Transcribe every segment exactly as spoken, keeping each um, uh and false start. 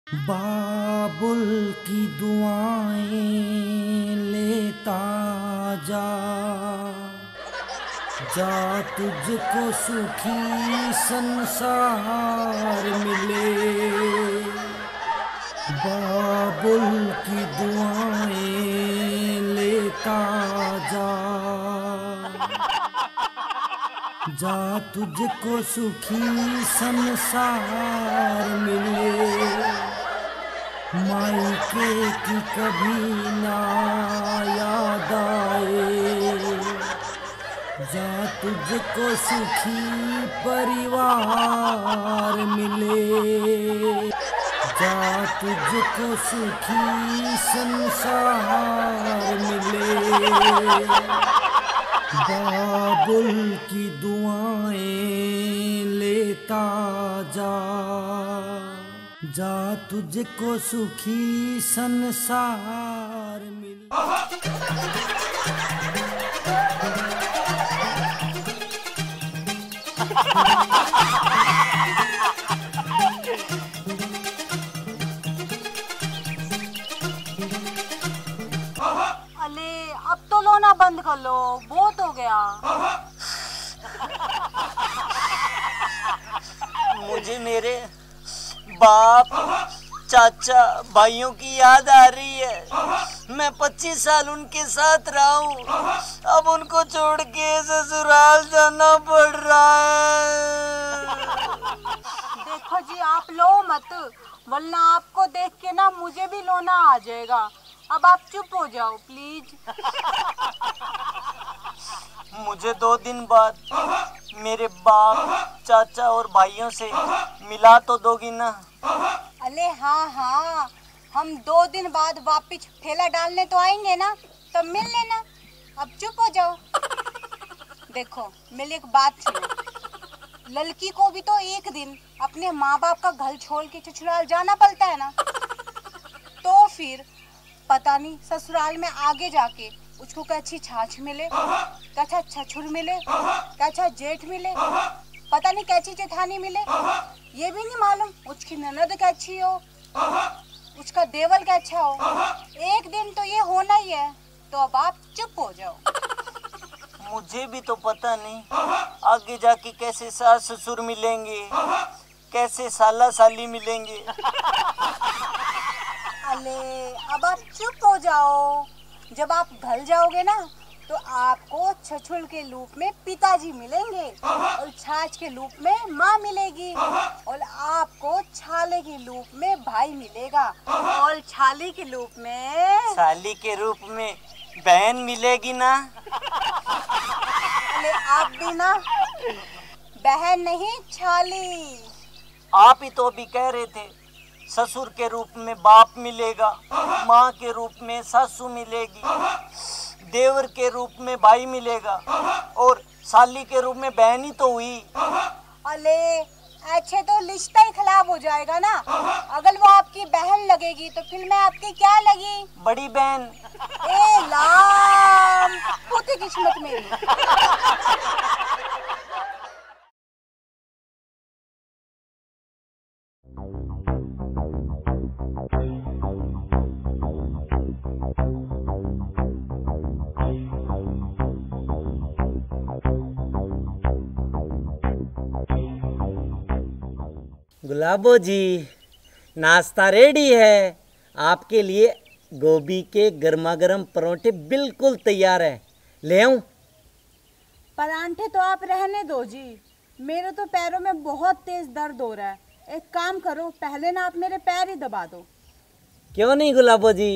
बाबुल की दुआएं लेता जा जा तुझको सुखी संसार मिले। बाबुल की दुआएं लेता जा जा तुझको सुखी संसार मिले। मायके की कभी ना याद आए जा तुझको सुखी परिवार मिले। जा तुझको सुखी संसार मिले। बाबुल की दुआएं लेता जा जा तुझको सुखी संसार मिले। अले अब तो लोना बंद कर लो, बहुत हो गया। मुझे मेरे बाप चाचा भाइयों की याद आ रही है। मैं पच्चीस साल उनके साथ रहा हूँ, अब उनको छोड़ के ससुराल जाना पड़ रहा है। देखो जी, आप लो मत, वरना आपको देख के ना मुझे भी लोना आ जाएगा। अब आप चुप हो जाओ प्लीज। मुझे दो दिन बाद मेरे बाप चाचा और भाइयों से मिला तो दोगी ना? अरे हाँ हाँ, हम दो दिन बाद वापिस ठेला डालने तो आएंगे ना, तब मिल लेना। अब चुप हो जाओ। देखो मेरी एक बात सुनो, लड़की को भी तो एक दिन अपने माँ बाप का घर छोड़ के ससुराल जाना पड़ता है ना। तो फिर पता नहीं ससुराल में आगे जाके उसको कैसी छाछ मिले, कैसा छछुर मिले, कैसा जेठ मिले, पता नहीं कैसी जेठानी मिले, ये भी नहीं मालूम उसकी ननद कैसी हो, उसका देवर कैसा हो। एक दिन तो ये होना ही है, तो अब आप चुप हो जाओ। मुझे भी तो पता नहीं आगे जाके कैसे सास ससुर मिलेंगे, कैसे साला साली मिलेंगे। अले अब आप चुप हो जाओ। जब आप घर जाओगे ना तो आपको छछुल के रूप में पिताजी मिलेंगे और छाछ के रूप में माँ मिलेगी और आपको छाले के रूप में भाई मिलेगा और छाली के रूप में साली के रूप में बहन मिलेगी ना। अरे आप भी ना, बहन नहीं छाली। आप ही तो अभी कह रहे थे ससुर के रूप में बाप मिलेगा, माँ के रूप में सासू मिलेगी, देवर के रूप में भाई मिलेगा और साली के रूप में बहन ही तो हुई। अले अच्छे तो रिश्ता ही खराब हो जाएगा ना। अगर वो आपकी बहन लगेगी तो फिर मैं आपकी क्या लगी? बड़ी बहन। ए लाम, फूटी किस्मत मेरी। गुलाबो जी, नाश्ता रेडी है। आपके लिए गोभी के गर्मा गर्म परोठे बिल्कुल तैयार है, ले आऊं? परांठे तो आप रहने दो जी, मेरे तो पैरों में बहुत तेज दर्द हो रहा है। एक काम करो, पहले ना आप मेरे पैर ही दबा दो। क्यों नहीं गुलाबो जी?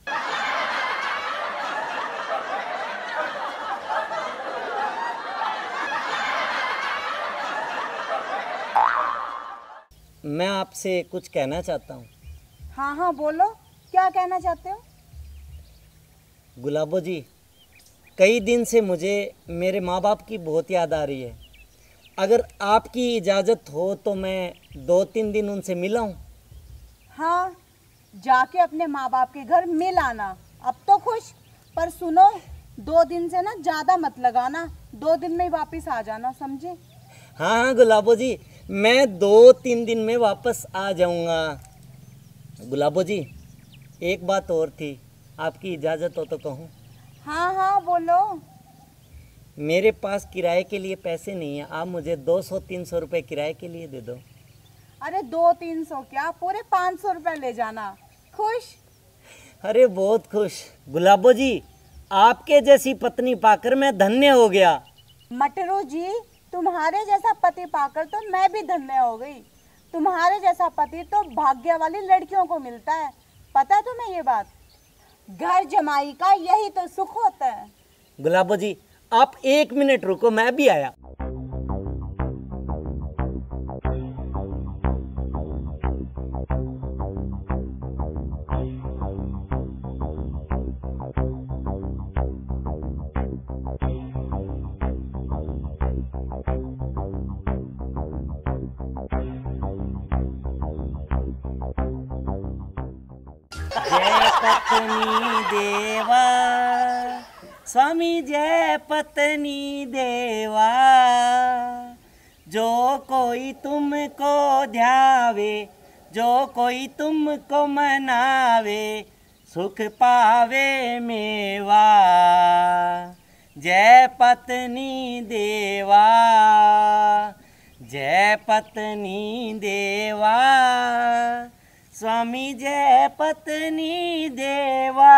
मैं आपसे कुछ कहना चाहता हूँ। हाँ हाँ बोलो, क्या कहना चाहते हो? गुलाबो जी, कई दिन से मुझे मेरे माँ बाप की बहुत याद आ रही है। अगर आपकी इजाज़त हो तो मैं दो तीन दिन उनसे मिला हूँ। हाँ, जाके अपने माँ बाप के घर मिल आना। अब तो खुश, पर सुनो, दो दिन से ना ज़्यादा मत लगाना, दो दिन में ही वापस आ जाना, समझे? हाँ हाँ गुलाबो जी, मैं दो तीन दिन में वापस आ जाऊंगा। गुलाबो जी, एक बात और थी, आपकी इजाज़त हो तो कहूँ? हाँ हाँ बोलो। मेरे पास किराए के लिए पैसे नहीं है, आप मुझे दो सौ तीन सौ रुपये किराए के लिए दे दो। अरे दो तीन सौ क्या, पूरे पाँच सौ रुपये ले जाना। खुश? अरे बहुत खुश। गुलाबो जी, आपके जैसी पत्नी पाकर मैं धन्य हो गया। मटरू जी, तुम्हारे जैसा पति पाकर तो मैं भी धन्य हो गई। तुम्हारे जैसा पति तो भाग्य वाली लड़कियों को मिलता है, पता है तुम्हें ये बात? घर जमाई का यही तो सुख होता है। गुलाबो जी, आप एक मिनट रुको, मैं भी आया। जय पत्नी देवा, स्वामी जय पत्नी देवा, जो कोई तुमको ध्यावे, जो कोई तुमको मनावे, सुख पावे मेवा। जय पत्नी देवा, जय पत्नी देवा, स्वामी जय पत्नी देवा।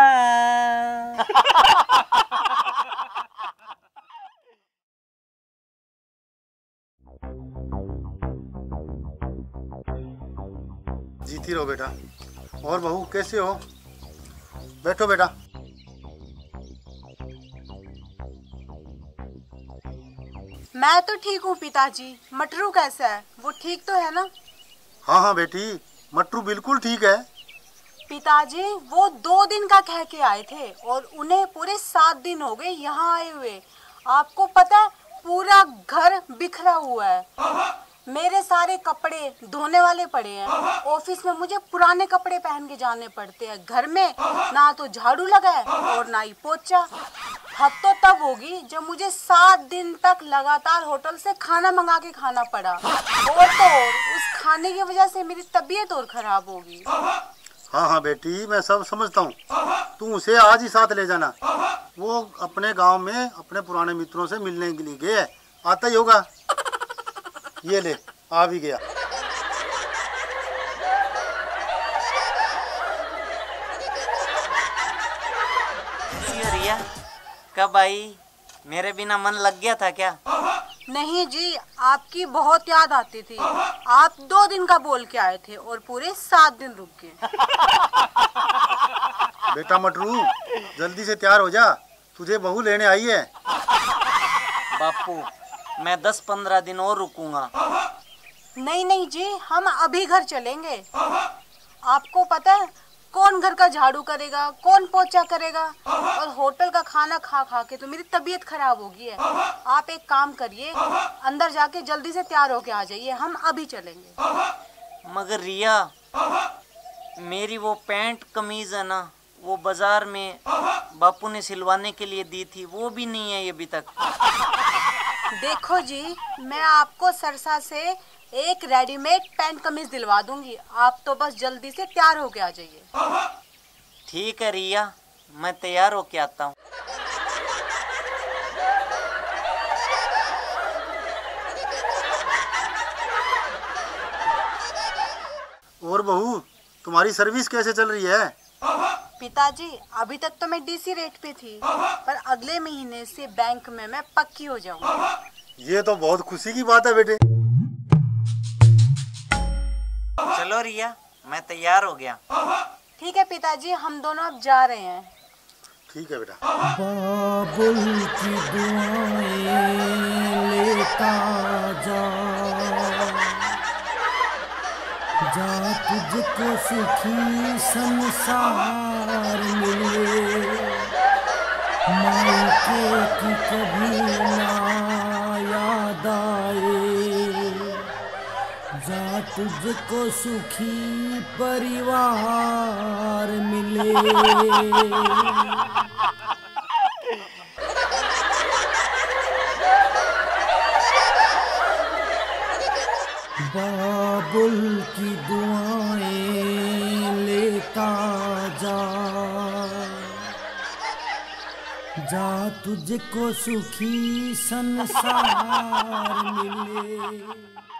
जीती रहो बेटा। और बहू कैसे हो? बैठो बेटा। मैं तो ठीक हूँ पिताजी। मटरू कैसा है, वो ठीक तो है ना? हाँ हाँ बेटी, मटरू बिल्कुल ठीक है। पिताजी, वो दो दिन का कह के आए थे और उन्हें पूरे सात दिन हो गए यहाँ आए हुए। आपको पता है, पूरा घर बिखरा हुआ है। मेरे सारे कपड़े धोने वाले पड़े हैं। ऑफिस में मुझे पुराने कपड़े पहन के जाने पड़ते हैं। घर में ना तो झाड़ू लगा है और ना ही पोछा। हद तो तब होगी जब मुझे सात दिन तक लगातार होटल से खाना मंगा के खाना पड़ा। और तो और उस खाने की वजह से मेरी तबीयत और खराब होगी। हाँ हाँ बेटी, मैं सब समझता हूँ। तू उसे आज ही साथ ले जाना। वो अपने गांव में अपने पुराने मित्रों से मिलने के लिए गया है, आता ही होगा। ये ले, आ भी गया। रिया, कब आई? मेरे बिना मन लग गया था क्या? नहीं जी, आपकी बहुत याद आती थी। आप दो दिन का बोल के आए थे और पूरे सात दिन रुक गए। बेटा मटरू, जल्दी से तैयार हो जा, तुझे बहू लेने आई है। बापू, मैं दस पंद्रह दिन और रुकूंगा। नहीं नहीं जी, हम अभी घर चलेंगे। आपको पता है कौन घर का झाड़ू करेगा, कौन पोछा करेगा? और होटल का खाना खा खा के तो मेरी तबीयत खराब हो गई है। आप एक काम करिए, अंदर जाके जल्दी से तैयार होके आ जाइए, हम अभी चलेंगे। मगर रिया, मेरी वो पैंट कमीज है ना, वो बाजार में बापू ने सिलवाने के लिए दी थी, वो भी नहीं है अभी तक। देखो जी, मैं आपको सरसा से एक रेडीमेड पैंट कमीज दिलवा दूंगी। आप तो बस जल्दी से तैयार होके आ जाइए। ठीक है रिया, मैं तैयार होके आता हूँ। और बहू, तुम्हारी सर्विस कैसे चल रही है? पिताजी, अभी तक तो मैं डीसी रेट पे थी, पर अगले महीने से बैंक में मैं पक्की हो जाऊंगी। ये तो बहुत खुशी की बात है बेटे। चलो रिया, मैं तैयार हो गया। ठीक है पिताजी, हम दोनों अब जा रहे हैं। ठीक है बेटा। बाबुल की दुआएं लेता जा, जा तुझको सुखी संसार मिले, मायके की कभी ना याद आए, जा तुझको सुखी परिवार मिले। बाबुल की दुआएं ले चलता जा, जा तुझको सुखी संसार मिले।